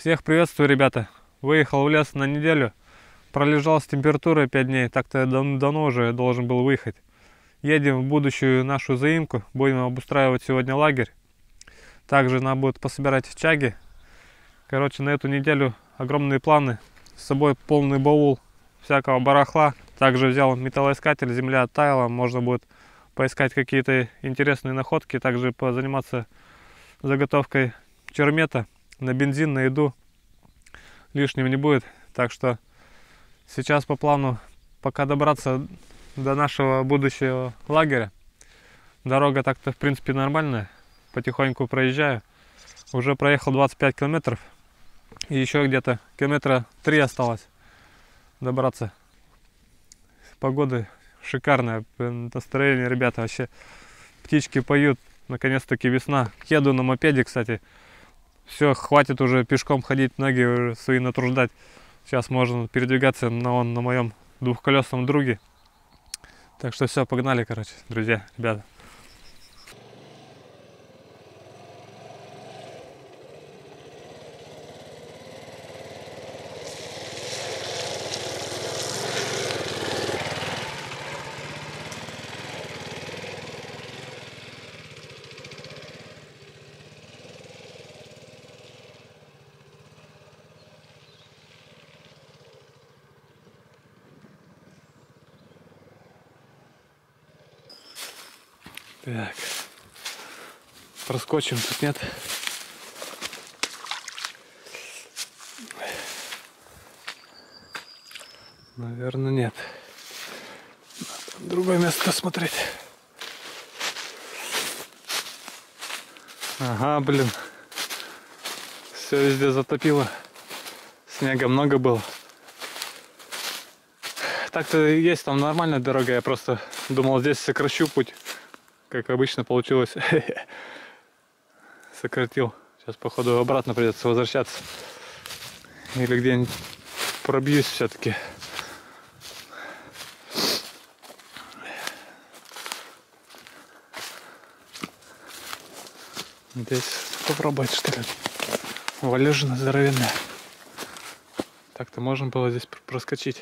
Всех приветствую, ребята. Выехал в лес на неделю. Пролежал с температурой 5 дней. Так-то давно уже должен был выехать. Едем в будущую нашу заимку. Будем обустраивать сегодня лагерь. Также надо будет пособирать чаги. Короче, на эту неделю огромные планы. С собой полный баул всякого барахла. Также взял металлоискатель. Земля оттаяла. Можно будет поискать какие-то интересные находки. Также позаниматься заготовкой чермета. На бензин, на еду лишним не будет. Так что сейчас по плану пока добраться до нашего будущего лагеря. Дорога так-то в принципе нормальная. Потихоньку проезжаю. Уже проехал 25 километров. И еще где-то километра 3 осталось добраться. Погода шикарная. Настроение, ребята, вообще. Птички поют. Наконец-таки весна. Еду на мопеде, кстати. Все, хватит уже пешком ходить, ноги уже свои натруждать. Сейчас можно передвигаться на моем двухколесном друге. Так что все, погнали, короче, друзья, ребята. Так, проскочим, тут нет. Наверное, нет. Надо другое место смотреть. Ага, блин. Все везде затопило. Снега много было. Так-то есть там нормальная дорога. Я просто думал, здесь сокращу путь. Как обычно получилось. Сократил. Сейчас, походу, обратно придется возвращаться. Или где-нибудь пробьюсь все-таки. Здесь попробовать, что ли. Валежина здоровенная. Так-то можно было здесь проскочить.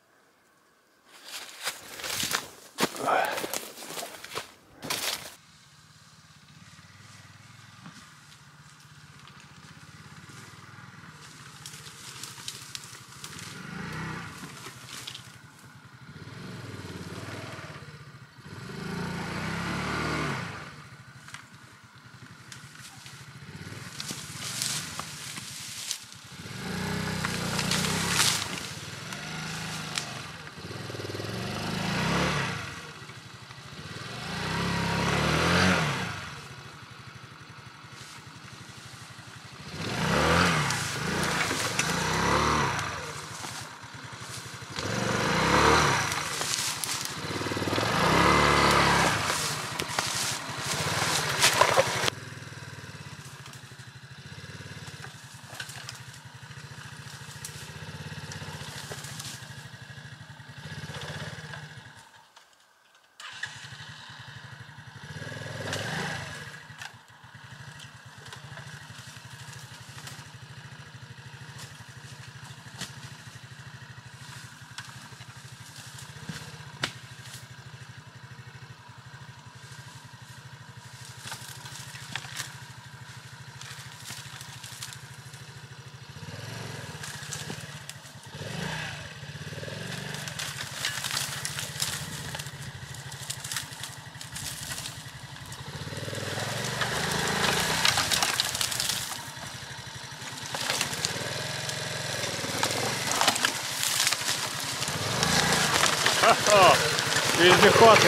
Вездеход.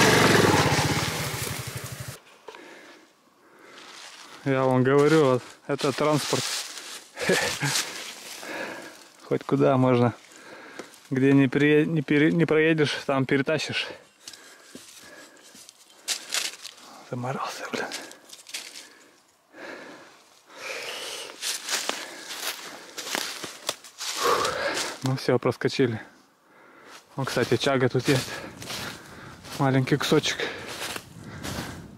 Я вам говорю, вот это транспорт. Хоть куда можно. Где не проедешь, там перетащишь. Заморался, блин. Ну все, проскочили. О, кстати, чага тут есть. Маленький кусочек.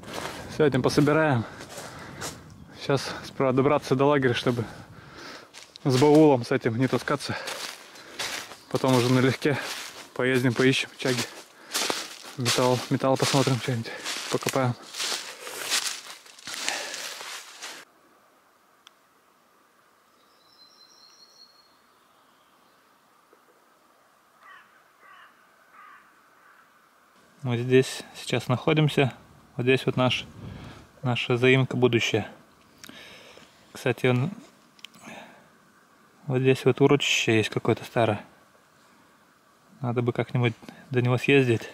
Сегодня пособираем. Сейчас справа добраться до лагеря, чтобы с баулом с этим не таскаться. Потом уже налегке поездим, поищем чаги. Металл посмотрим, что-нибудь покопаем. Вот здесь сейчас находимся. Вот здесь вот наша заимка будущая. Кстати, вот здесь вот урочище есть какое-то старое. Надо бы как-нибудь до него съездить.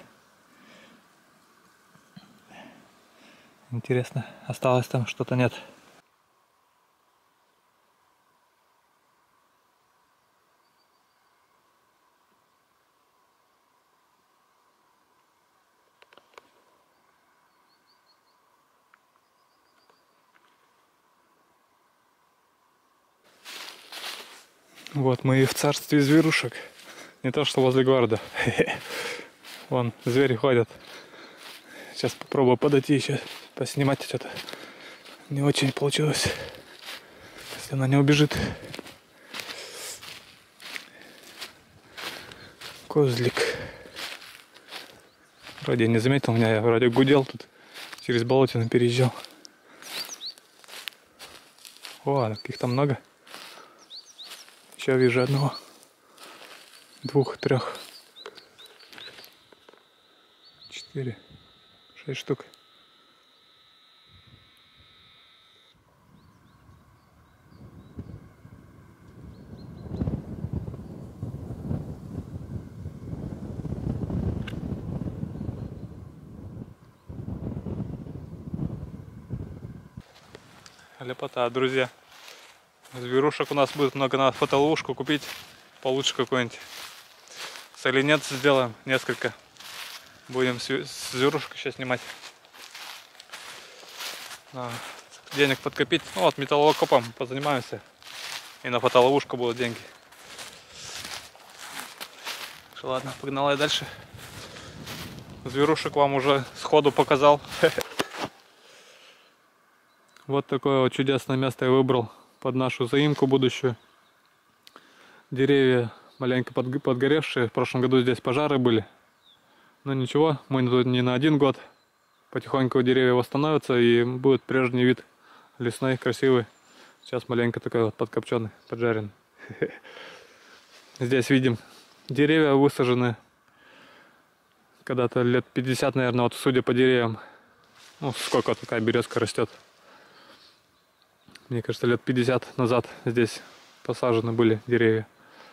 Интересно, осталось там что-то, нет? Вот мы и в царстве зверушек. Не то что возле города. Вон звери ходят. Сейчас попробую подойти еще поснимать что-то. Не очень получилось. Если она не убежит. Козлик. Вроде не заметил меня, я вроде гудел тут. Через болотину переезжал. О, каких-то много. Еще вижу одного. 2, 3, 4, 6 штук. Лепота, друзья. Зверушек у нас будет много, надо фотоловушку купить получше какой-нибудь. Соленец сделаем несколько. Будем с зверушек еще снимать. Денег подкопить. Ну вот металлокопом позанимаемся. И на фотоловушку будут деньги. Ладно, погнала я дальше. Зверушек вам уже сходу показал. Вот такое вот чудесное место я выбрал под нашу заимку будущую. Деревья маленько подгоревшие. В прошлом году здесь пожары были. Но ничего, мы тут не на 1 год. Потихоньку деревья восстановятся и будет прежний вид лесной, красивый. Сейчас маленько такой вот подкопченый, поджаренный. Здесь видим деревья высажены когда-то лет 50, наверное, вот судя по деревьям. Ну, сколько такая березка растет. Мне кажется, лет 50 назад здесь посажены были деревья.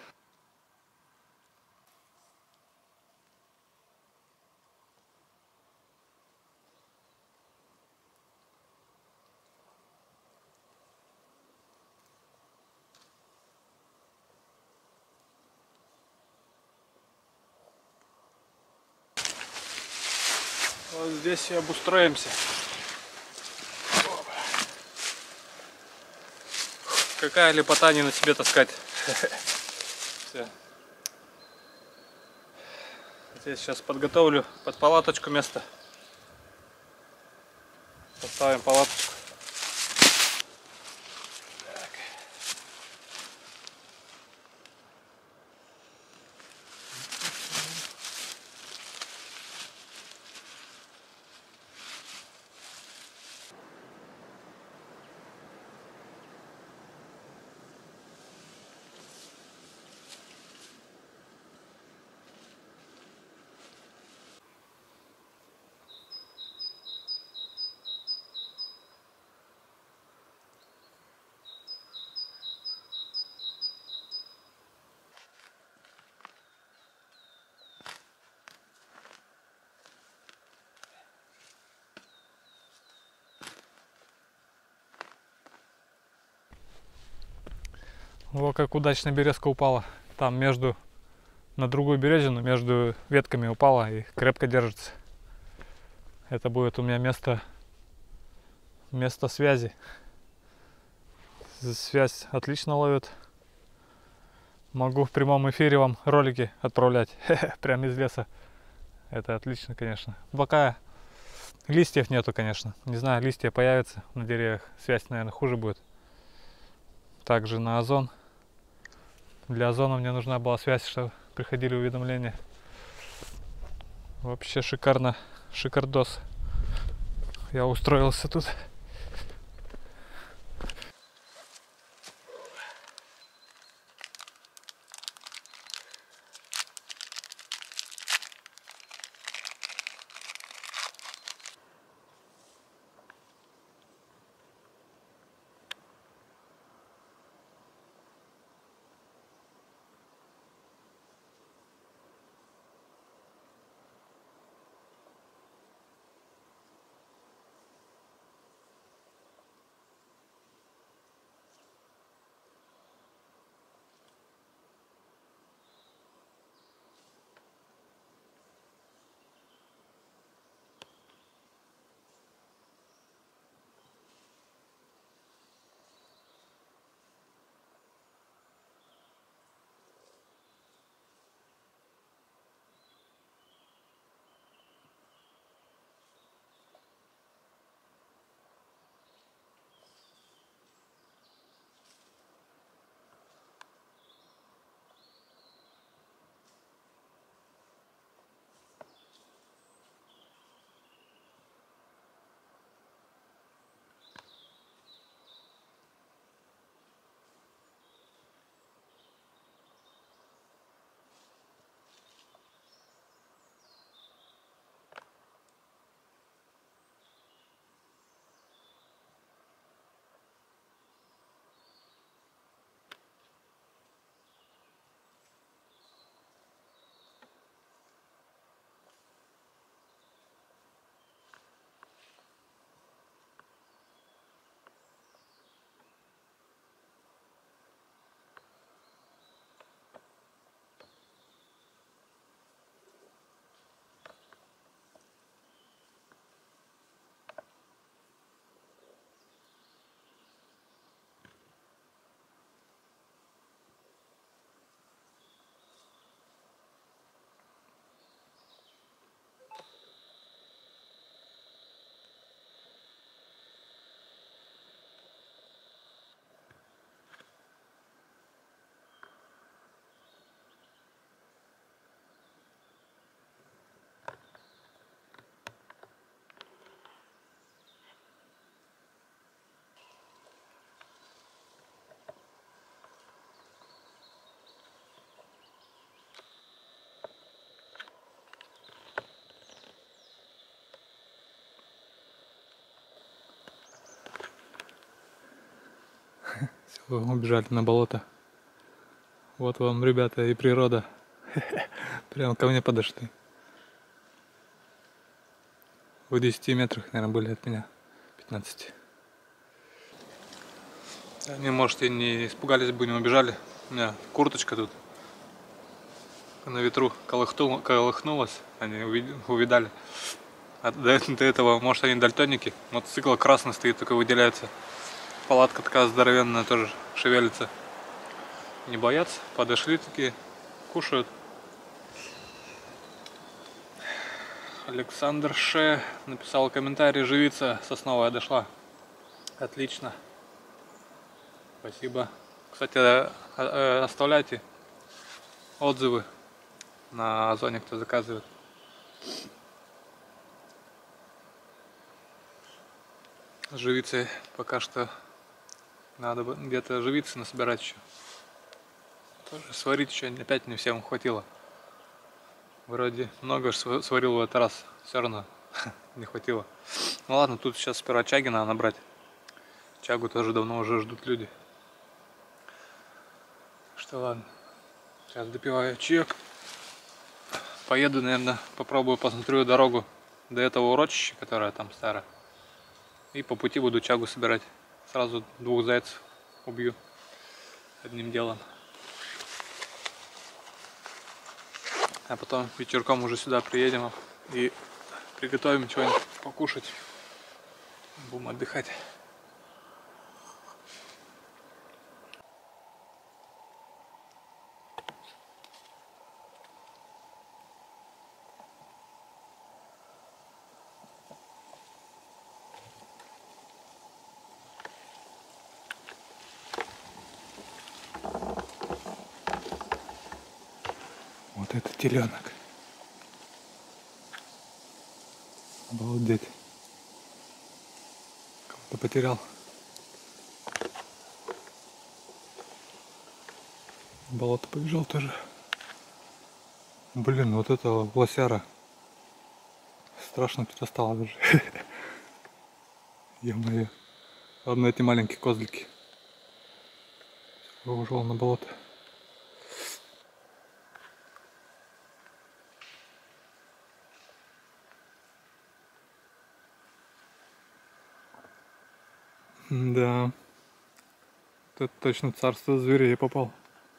Вот здесь и обустроимся. Какая лепота не на себе таскать. Все. Здесь сейчас подготовлю под палаточку место. Поставим палаточку. Так. Во, как удачно березка упала. Там на другую березину, между ветками упала и крепко держится. Это будет у меня место связи. Связь отлично ловит. Могу в прямом эфире вам ролики отправлять. Прямо из леса. Это отлично, конечно. Пока листьев нету, конечно. Не знаю, листья появятся на деревьях. Связь, наверное, хуже будет. Также на озон. Для Озона мне нужна была связь, чтобы приходили уведомления. Вообще шикарно, шикардос. Я устроился тут. Все, убежали на болото. Вот вам, ребята, и природа. Прямо ко мне подошли. В 10 метрах, наверное, были от меня. 15. Они, может, и не испугались бы, не убежали. У меня курточка тут на ветру колыхнулась. Они увидали. А до этого, может, они дальтоники. Мотоцикл красный стоит, только выделяется. Палатка такая здоровенная, тоже шевелится. Не боятся, подошли такие, кушают. Александр Ше написал комментарий: живица сосновая дошла. Отлично. Спасибо. Кстати, оставляйте отзывы на Озоне, кто заказывает. Живицы пока что надо где-то живицы насобирать еще. Тоже сварить еще опять не всем хватило. Вроде много сварил в этот раз, все равно не хватило. Ну ладно, тут сейчас сперва чаги надо набрать. Чагу тоже давно уже ждут люди. Что ладно, сейчас допиваю чаек. Поеду, наверное, попробую, посмотрю дорогу до этого урочища, которое там старое. И по пути буду чагу собирать. Сразу 2 зайцев убью одним делом. А потом вечерком уже сюда приедем и приготовим чего-нибудь покушать. Будем отдыхать. Вот это теленок. Обалдеть. Кого-то потерял. В болото побежал тоже. Блин, вот это лосяра. Страшно что-то стало даже. Ё-моё. Ладно, эти маленькие козлики. Ушел на болото. Да. Это точно царство зверей попал.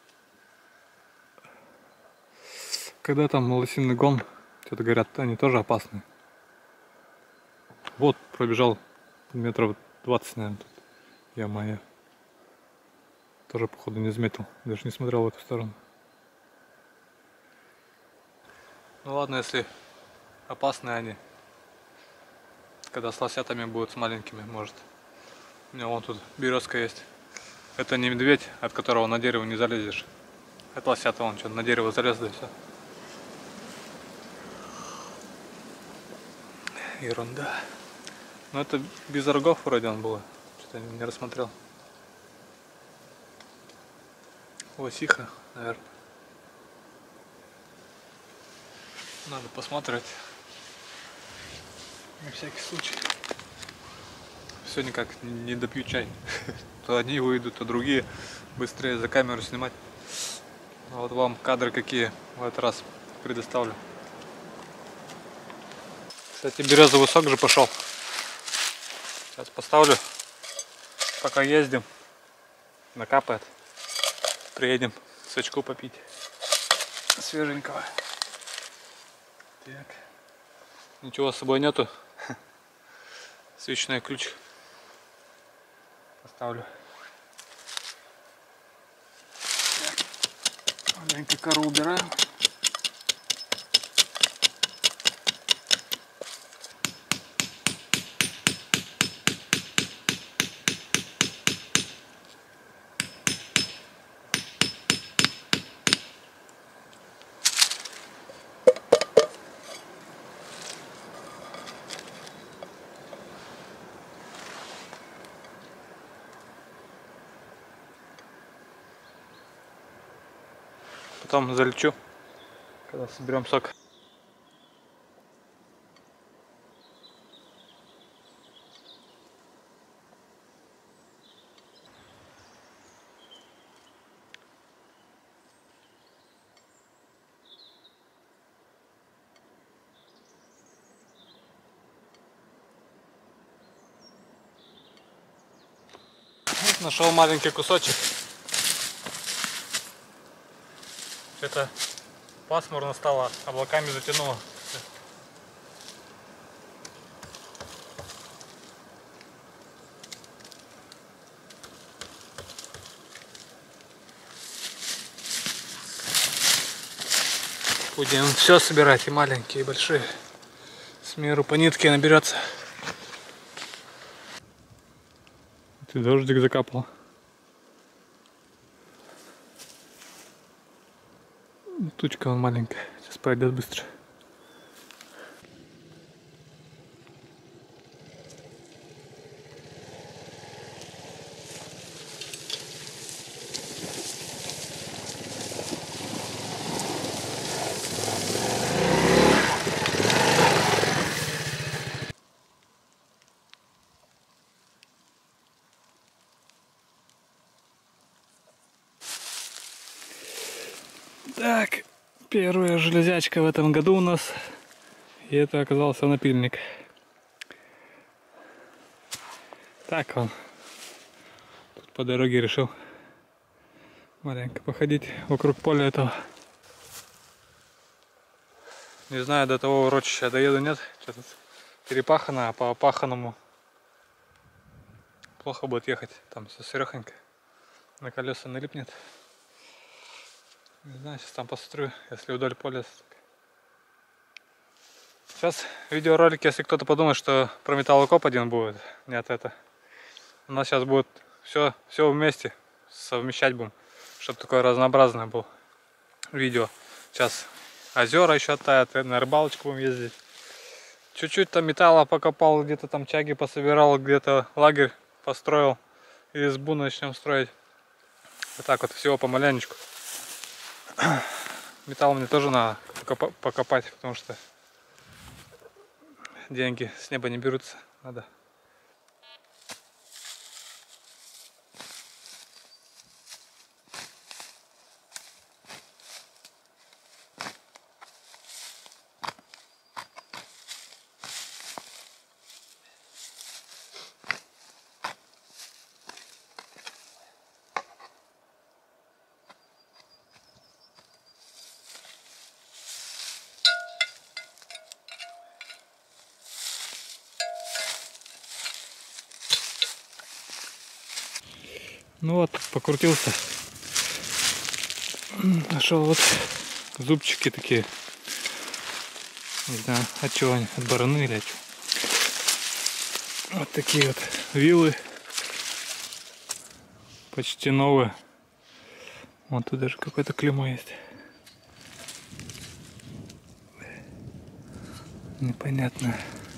Когда там лосиный гон, что-то говорят, они тоже опасны. Вот пробежал метров 20, наверное, тут. Ё-моё. Тоже, походу, не заметил. Даже не смотрел в эту сторону. Ну ладно, если опасные они. Когда с лосятами будут, с маленькими, может. У меня вон тут березка есть. Это не медведь, от которого на дерево не залезешь. Это лосята, вон что, на дерево залез, да и все. Ерунда. Но это без рогов вроде он был. Что-то не рассмотрел. Лосиха, наверное. Надо посмотреть. На всякий случай. Все никак не допью чай. То одни выйдут, то другие. Быстрее за камеру снимать. А вот вам кадры какие в этот раз предоставлю. Кстати, березовый сок же пошел. Сейчас поставлю. Пока ездим. Накапает. Приедем сочку попить. Свеженького. Так. Ничего с собой нету. Свечной ключ. Поставлю. Маленько кору убираем. Потом залечу, когда соберем сок. Вот нашел маленький кусочек. Что-то пасмурно стало, облаками затянуло. Будем все собирать, и маленькие, и большие. С миру по нитке наберется. Ты дождик закапал. Тучка вон маленькая, сейчас пойдет быстро. Так, первая железячка в этом году у нас, и это оказался напильник. Так он тут по дороге решил маленько походить вокруг поля этого. Не знаю, до того урочища доеду, нет, что-то перепахано, а по паханому плохо будет ехать, там все сырехонько, на колеса налипнет. Не знаю, сейчас там посмотрю, если вдоль поля. Сейчас видеоролик, если кто-то подумает, что про металлокоп один будет. Нет, это. У нас сейчас будет все вместе совмещать будем, чтобы такое разнообразное было видео. Сейчас озера еще оттают, на рыбалочку будем ездить. Чуть-чуть там металла покопал, где-то там чаги пособирал, где-то лагерь построил. И избу начнем строить. Вот так вот, всего помаленечку. Металл мне тоже надо покопать, потому что деньги с неба не берутся. Надо. Ну вот, покрутился. Нашел вот зубчики такие. Не знаю, от чего они, от бараны или от чего. Вот такие вот вилы. Почти новые. Вот тут даже какое-то клеймо есть. Непонятно.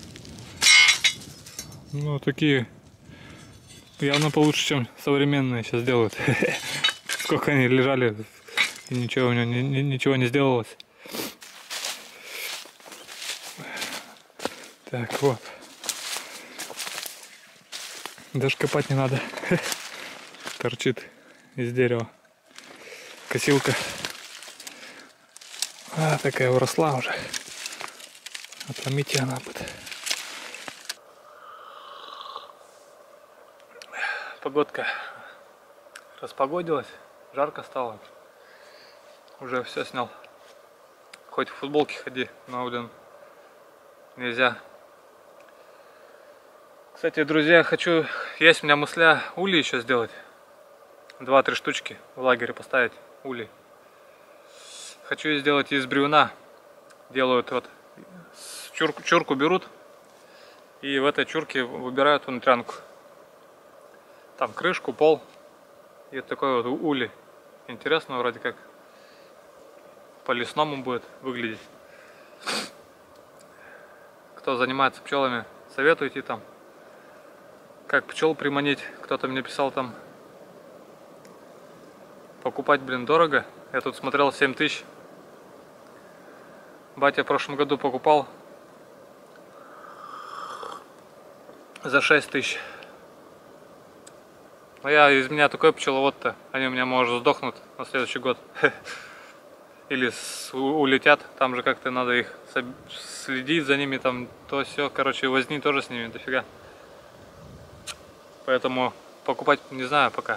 Ну, такие явно получше, чем современные сейчас делают. Сколько они лежали, и ничего у него ничего не сделалось. Так, вот. Даже копать не надо. Торчит из дерева. Косилка. Такая уросла уже. Отломить ее надо будет. Погодка распогодилась, жарко стало. Уже все снял. Хоть в футболке ходи, но, блин, нельзя. Кстати, друзья, есть у меня мысля ули еще сделать. 2-3 штучки в лагере поставить, ули. Хочу сделать из бревна. Делают вот, чурку берут, и в этой чурке выбирают внутрянку. Там крышку, пол. И вот такой вот ули. Интересно вроде как. По-лесному будет выглядеть. Кто занимается пчелами, советуйте там. Как пчел приманить. Кто-то мне писал там. Покупать, блин, дорого. Я тут смотрел 7000. Батя в прошлом году покупал за 6000. Но из меня такой пчеловод-то, они у меня, может, сдохнут на следующий год. Или улетят, там же как-то надо их следить за ними, там то все, короче, возни тоже с ними дофига. Поэтому покупать не знаю пока.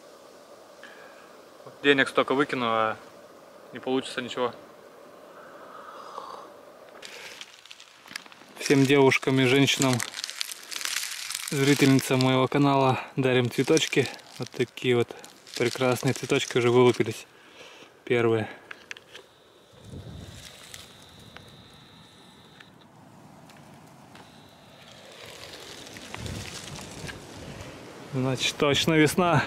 Денег столько выкину, а не получится ничего. Всем девушкам и женщинам, зрительницам моего канала, дарим цветочки. Вот такие вот прекрасные цветочки уже вылупились. Первые. Значит, точно весна.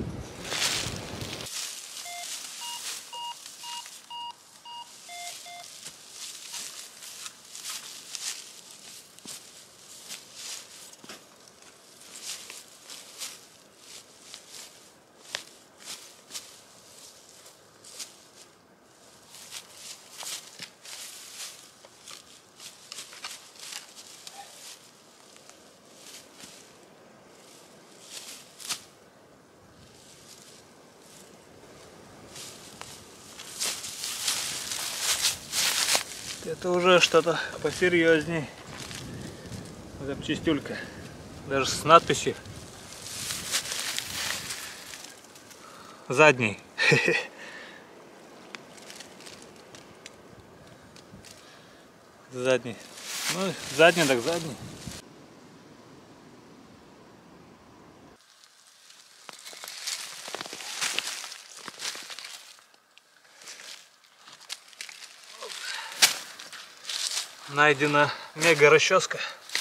Это уже что-то посерьезней. Запчастюлька. Даже с надписью. Задний. Задний. Ну, задний так задний. Найдена мега расческа.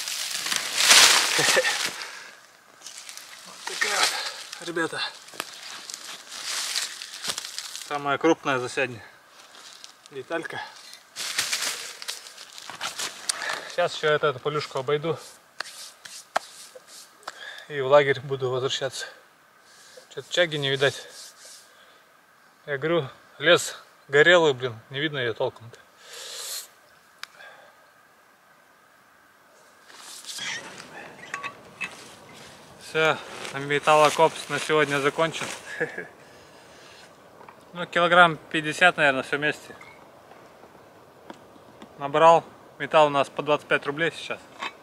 Вот такая вот, ребята. Самая крупная за сегодня деталька. Сейчас еще эту полюшку обойду. И в лагерь буду возвращаться. Что-то чаги не видать. Я говорю, лес горелый, блин, не видно ее толком-то. Все, металлокоп на сегодня закончен. Ну, килограмм 50, наверное, все вместе. Набрал. Металл у нас по 25 рублей сейчас.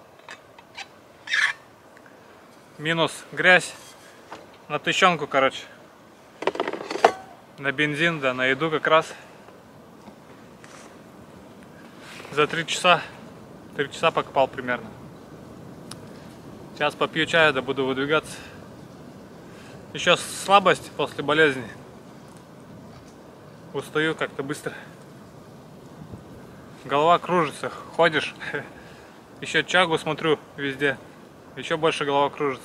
Минус грязь. На тыщенку, короче. На бензин, да, на еду как раз. За 3 часа. 3 часа покопал примерно. Сейчас попью чая, да буду выдвигаться. Еще слабость после болезни. Устаю как-то быстро. Голова кружится, ходишь. Еще чагу смотрю везде. Еще больше голова кружится.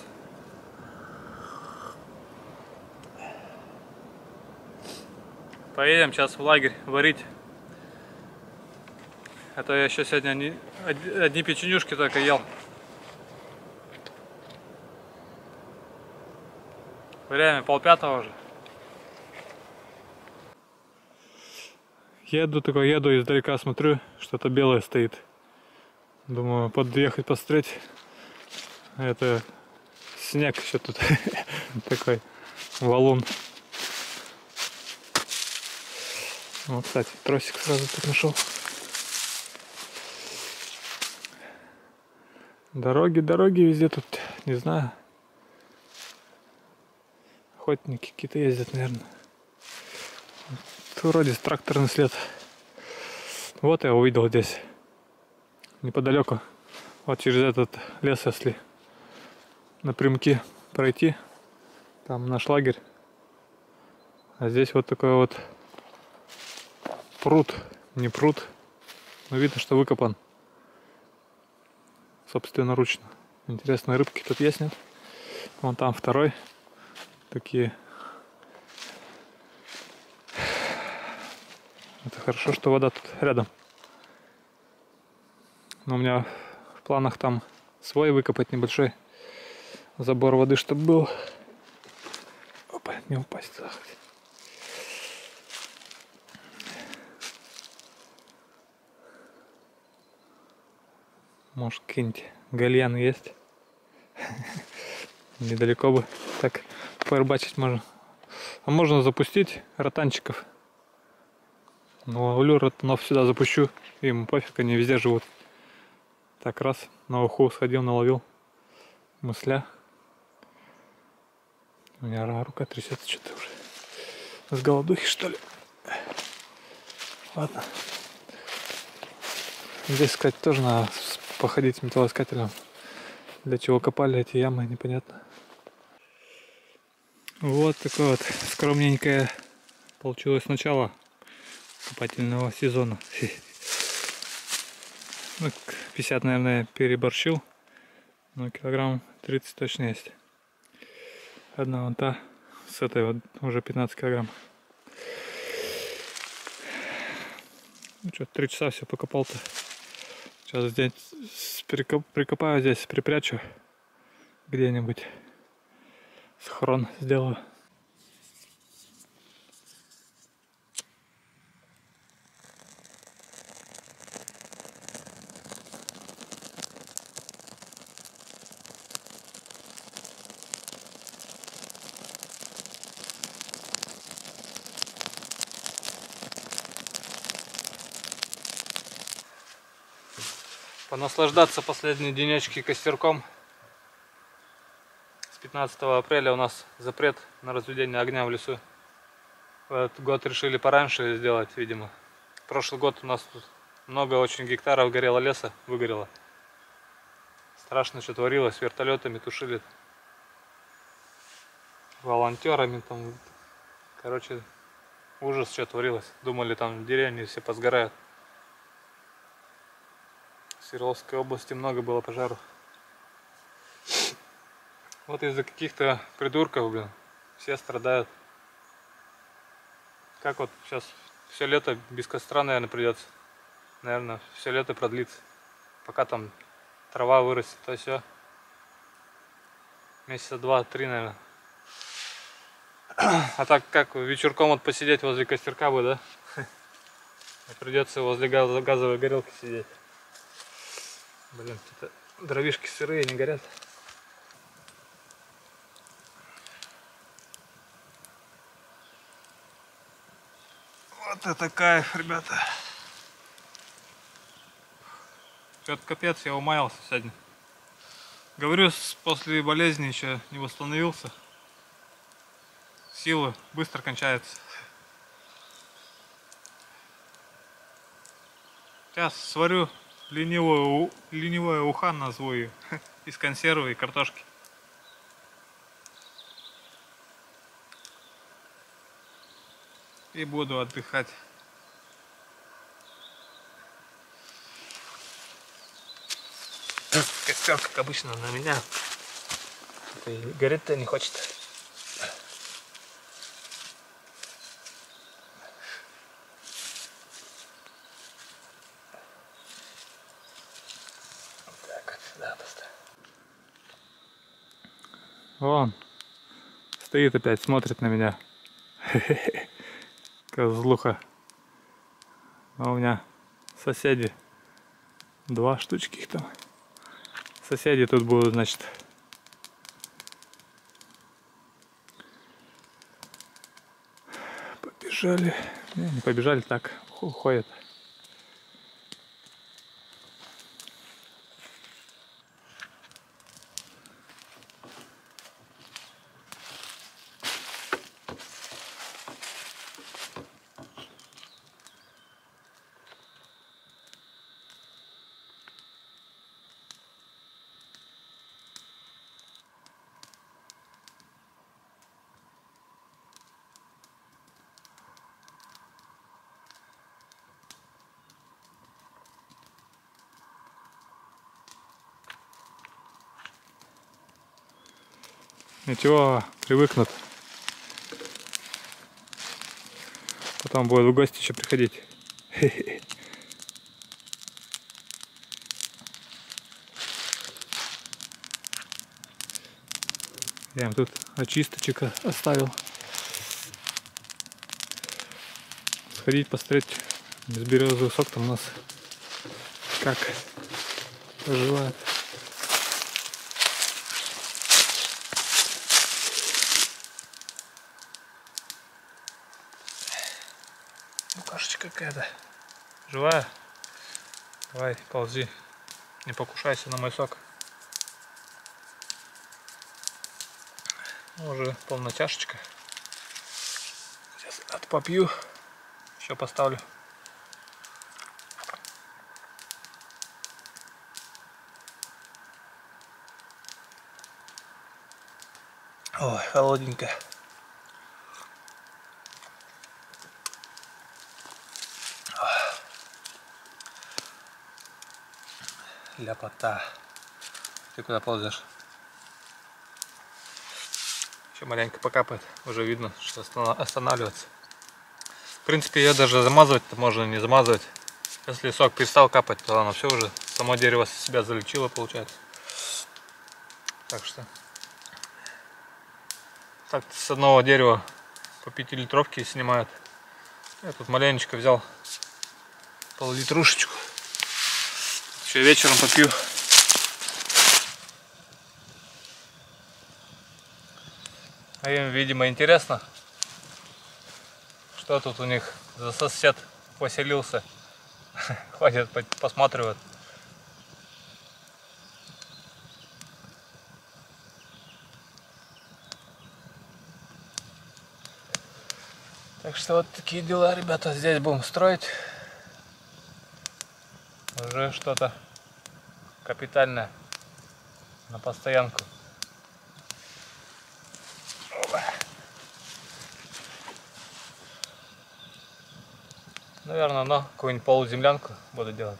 Поедем сейчас в лагерь варить. А то я еще сегодня одни печенюшки только ел. Время 4:30 уже. Еду издалека, смотрю, что-то белое стоит. Думаю, подъехать посмотреть. Это снег еще тут такой валун. Вот, кстати, тросик сразу тут нашел. Дороги везде тут, не знаю. Охотники какие-то ездят, наверное. Тут вроде тракторный след. Вот я увидел здесь. Неподалеку. Вот через этот лес, если напрямки пройти. Там наш лагерь. А здесь вот такой вот пруд. Не пруд. Но видно, что выкопан. Собственноручно. Интересные рыбки тут есть, нет? Вон там второй. Такие. Это хорошо, что вода тут рядом. Но у меня в планах там свой выкопать небольшой забор воды, чтобы был. Опа, не упасть туда. Может, какие-нибудь гальяны есть. Недалеко бы так порыбачить можно. А можно запустить ротанчиков. Но ловлю ротанов сюда, запущу. Им пофиг, они везде живут. Так, раз, на уху сходил, наловил. Мысля. У меня рука трясется что-то уже. С голодухи, что ли? Ладно. Здесь, кстати, тоже надо походить с металлоискателем. Для чего копали эти ямы, непонятно. Вот такое вот скромненькое получилось начало копательного сезона. Ну, 50, наверное, переборщил. Но килограмм 30 точно есть. Одна вон та, с этой вот уже 15 килограмм. Ну что, 3 часа все покопал-то. Сейчас здесь прикопаю, здесь припрячу где-нибудь. Схрон сделаю. Понаслаждаться последние денечки костерком. С 15 апреля у нас запрет на разведение огня в лесу. В этот год решили пораньше сделать, видимо. Прошлый год у нас тут много очень гектаров горело леса, выгорело. Страшно, что творилось, вертолетами тушили. Волонтерами там. Короче, ужас, что творилось. Думали, там деревни все позгорают. В Свердловской области много было пожаров. Вот из-за каких-то придурков, блин, все страдают. Как вот сейчас все лето без костра, наверное, придется. Наверное, все лето продлится. пока там трава вырастет, то все. Месяца 2-3, наверное. А так как вечерком вот посидеть возле костерка бы, да? Придется возле газовой горелки сидеть. Блин, какие-то дровишки сырые, не горят. Вот это кайф, ребята. Что-то капец, я умаялся сегодня. Говорю, после болезни еще не восстановился. Силы быстро кончаются. Сейчас сварю ленивое уха, назову ее, из консервы и картошки. И буду отдыхать. Костер, как обычно, на меня. Горит-то не хочет. Так, вот сюда поставь. Вон. Стоит опять, смотрит на меня. Козлуха. А у меня соседи. 2 штучки их там. Соседи тут будут, значит. Побежали. Не побежали, так уходят. Ничего, привыкнут. Потом будут в гости еще приходить. Я им тут очисточек оставил. Сходить посмотреть, безберезовый сок там у нас как поживает. Букашечка какая-то. Живая? Давай, ползи. Не покушайся на мой сок. Уже полная чашечка. Сейчас отпопью. Еще поставлю. Ой, холодненько. Ляпота. Ты куда ползешь? Еще маленько покапает. Уже видно, что останавливается. В принципе, ее даже замазывать-то можно не замазывать. Если сок перестал капать, то оно все уже, само дерево себя залечило, получается. Так что так с одного дерева по 5-литровке снимают. Я тут маленечко взял пол-литрушечку. Еще вечером попью. А им, видимо, интересно, что тут у них за сосед поселился. Ходят, посматривают. Так что вот такие дела, ребята. Здесь будем строить. Уже что-то капитальное на постоянку. Наверное, на какую-нибудь полуземлянку буду делать.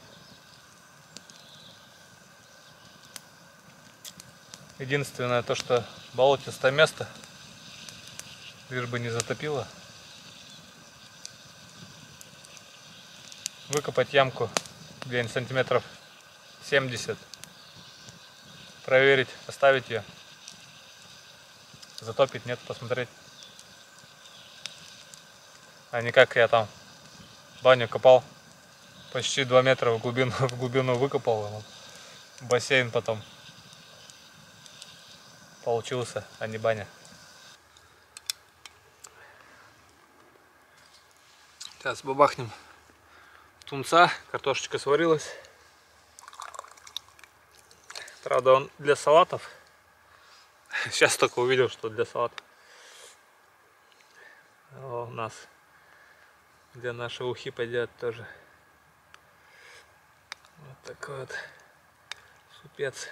Единственное то, что болотистое место, лишь бы не затопило. Выкопать ямку где-нибудь сантиметров 70. Проверить, оставить ее. Затопить, нет, посмотреть. А не как я там баню копал. Почти 2 метра в глубину выкопал. Бассейн потом получился, а не баня. Сейчас бабахнем тунца, картошечка сварилась. Правда, он для салатов. Сейчас только увидел, что для салатов. А у нас для нашей ухи пойдет тоже. Вот такой вот супец.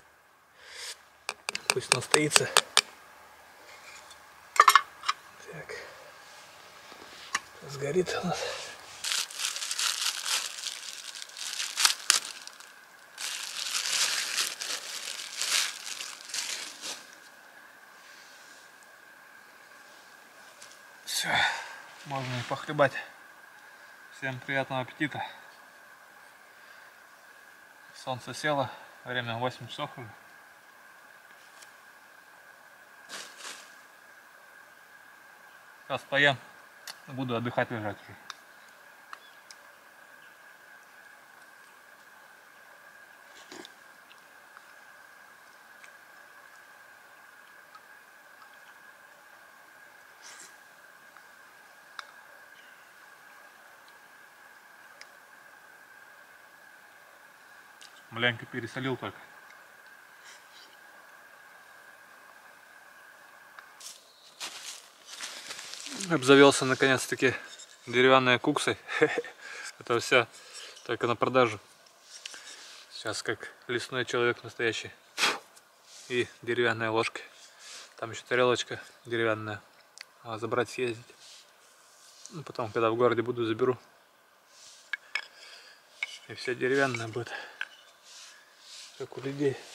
Пусть настоится. Так. Сгорит у нас. Все, можно и похлебать. Всем приятного аппетита. Солнце село, время 8 часов уже. Сейчас поем, буду отдыхать, лежать уже. Маленько пересолил только. Обзавелся наконец-таки деревянной куксой. Это все только на продажу. Сейчас как лесной человек настоящий. И деревянная ложка. Там еще тарелочка деревянная. А забрать, съездить. Ну, потом, когда в городе буду, заберу. И все деревянное будет. Как у людей.